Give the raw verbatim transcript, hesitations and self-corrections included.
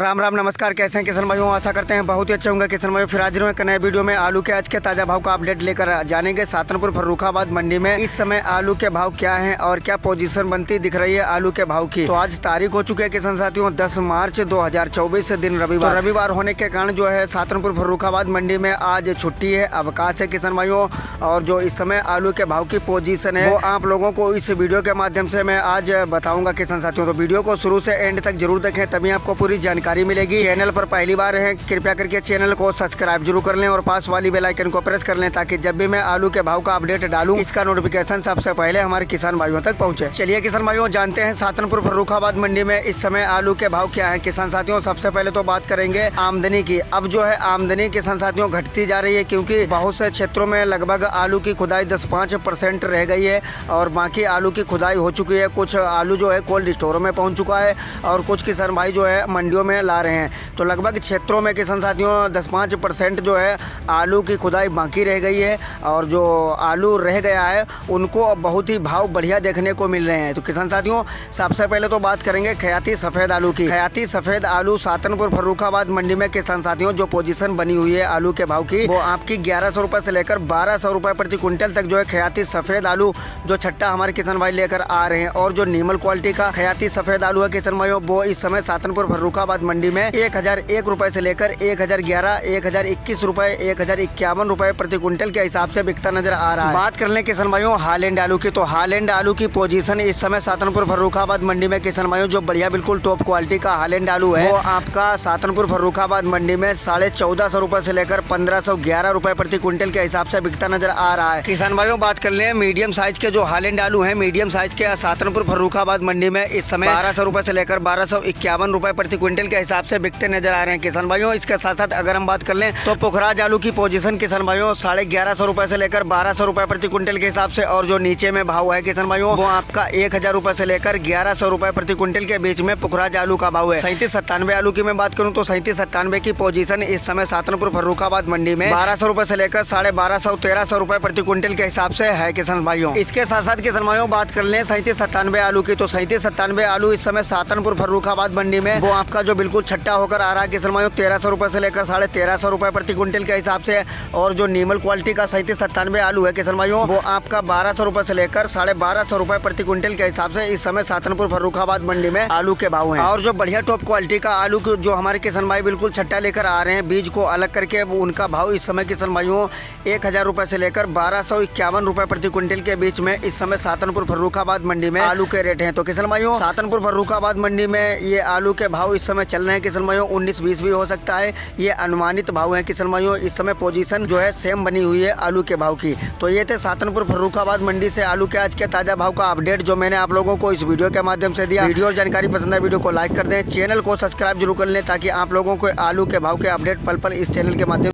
राम राम नमस्कार। कैसे हैं किसान भाइयों? आशा करते हैं बहुत ही अच्छे होंगे किसान भाइयों। फिर हाजिर हुए एक नए वीडियो में आलू के आज के ताजा भाव का अपडेट लेकर जानेंगे सातनपुर फर्रुखाबाद मंडी में इस समय आलू के भाव क्या हैं और क्या पोजीशन बनती दिख रही है आलू के भाव की। तो आज तारीख हो चुकी है किसान साथियों दस मार्च दो हजार चौबीस दिन रविवार। तो रविवार होने के कारण जो है सातनपुर फर्रुखाबाद मंडी में आज छुट्टी है, अवकाश है किसान भाइयों। और जो इस समय आलू के भाव की पोजीशन है वो आप लोगों को इस वीडियो के माध्यम से मैं आज बताऊंगा किसान साथियों। तो वीडियो को शुरू से एंड तक जरूर देखें, तभी आपको पूरी जानकारी मिलेगी। चैनल पर पहली बार है कृपया करके चैनल को सब्सक्राइब जरूर कर लें और पास वाली बेल आइकन को प्रेस कर लें ताकि जब भी मैं आलू के भाव का अपडेट डालूं इसका नोटिफिकेशन सबसे पहले हमारे किसान भाइयों तक पहुंचे। चलिए किसान भाइयों जानते हैं सातनपुर फर्रुखाबाद मंडी में इस समय आलू के भाव क्या है किसान साथियों। सबसे पहले तो बात करेंगे आमदनी की। अब जो है आमदनी किसान साथियों घटती जा रही है क्योंकि बहुत से क्षेत्रों में लगभग आलू की खुदाई दस पाँच परसेंट रह गई है और बाकी आलू की खुदाई हो चुकी है। कुछ आलू जो है कोल्ड स्टोरों में पहुँच चुका है और कुछ किसान भाई जो है मंडियों में ला रहे हैं। तो लगभग क्षेत्रों में किसान साथियों दस पाँच परसेंट जो है आलू की खुदाई बाकी रह गई है और जो आलू रह गया है उनको बहुत ही भाव बढ़िया देखने को मिल रहे हैं। तो किसान साथियों सबसे पहले तो बात करेंगे खयाती सफ़ेद आलू की। खयाती सफ़ेद आलू सातनपुर फर्रुखाबाद मंडी में किसान साथियों जो पोजीशन बनी हुई है आलू के भाव की वो आपकी ग्यारह सौ रुपये से लेकर बारह सौ रुपये प्रति क्विंटल तक जो है खयाती सफ़ेद आलू जो छट्टा हमारे किसान भाई लेकर आ रहे हैं। और जो नीमल क्वालिटी का खयाती सफ़ेद आलू है किसान भाइयों वो इस समय सातनपुर फर्रुखाबाद मंडी में एक हजार एक रुपए से लेकर एक हजार ग्यारह एक हजार इक्कीस रुपए एक हजार इक्यावन रुपए प्रति क्विंटल के हिसाब से बिकता नजर आ रहा है। बात कर लें किसान भाइयों हालैंड आलू की। तो हालैंड आलू की पोजीशन इस समय सातनपुर फर्रुखाबाद मंडी में किसान भाइयों जो बढ़िया बिल्कुल टॉप क्वालिटी का हालैंड आलू है वो आपका सातनपुर फर्रुखाबाद मंडी में साढ़े चौदह सौ रुपए से लेकर पंद्रह सौ ग्यारह रुपए प्रति क्विंटल के हिसाब से बिकता नजर आ रहा है। किसान भाइयों बात कर ले मीडियम साइज के जो हालैंड आलू है मीडियम साइज के सातनपुर फर्रुखाबाद मंडी में इस समय बारह सौ रुपए से लेकर बारह सौ इक्यावन रुपए प्रति क्विंटल के हिसाब से बिकते नजर आ रहे हैं किसान भाइयों। इसके साथ साथ अगर हम बात कर लें तो पुखराज आलू की पोजीशन किसान भाइयों साढ़े ग्यारह सौ रुपए से लेकर बारह सौ रुपए प्रति क्विंटल के हिसाब से और जो नीचे में भाव है किसान भाइयों वो आपका एक हजार रुपए से लेकर ग्यारह सौ रुपए प्रति क्विंटल के बीच में पुखराज आलू का भाव है। सैंतीस सत्तानवे आलू की मैं बात करूं तो सैंतीस सत्तानवे की पोजीशन इस समय सातनपुर फर्रुखाबाद मंडी में बारह सौ रुपए से लेकर साढ़े बारह सौ तेरह सौ रुपए प्रति क्विंटल के हिसाब से है किसान भाइयों। इसके साथ साथ किसान भाइयों बात कर लें सैंतीस सत्तानवे आलू की। तो सैंतीस सत्तानवे आलू इस समय सातनपुर फर्रुखाबाद मंडी में वो आपका जो बिल्कुल छट्टा होकर आ रहा है किसान भाइयों तेरह सौ रुपए से लेकर साढ़े तेरह सौ रुपए प्रति क्विंटल के हिसाब से। और जो नीमल क्वालिटी का सैंतीस सत्तानवे आलू है किसान भाइयों वो आपका बारह सौ रुपए से लेकर साढ़े बारह सौ रुपए प्रति क्विंटल के हिसाब से इस समय सातनपुर फर्रुखाबाद मंडी में आलू के भाव हैं। और जो बढ़िया टॉप क्वालिटी का आलू जो हमारे किसान भाई बिल्कुल छट्टा लेकर आ रहे हैं बीज को अलग करके उनका भाव इस समय किसान भाइयों एक हजार रुपए से लेकर बारह सौ इक्यावन रुपए प्रति क्विंटल के बीच में इस समय सातनपुर फर्रुखाबाद मंडी में आलू के रेट हैं। तो किसान भाइयों सातनपुर फर्रुखाबाद मंडी में ये आलू के भाव इस समय चल रहे हैं किसान भाइयों उन्नीस बीस भी हो सकता है, ये अनुमानित भाव है किसान भाइयों। इस समय पोजीशन जो है सेम बनी हुई है आलू के भाव की। तो ये थे सातनपुर फर्रुखाबाद मंडी से आलू के आज के ताजा भाव का अपडेट जो मैंने आप लोगों को इस वीडियो के माध्यम से दिया। वीडियो और जानकारी पसंद है वीडियो को लाइक कर दें, चैनल को सब्सक्राइब जरूर कर लें ताकि आप लोगों को आलू के भाव के अपडेट पल पल इस चैनल के माध्यम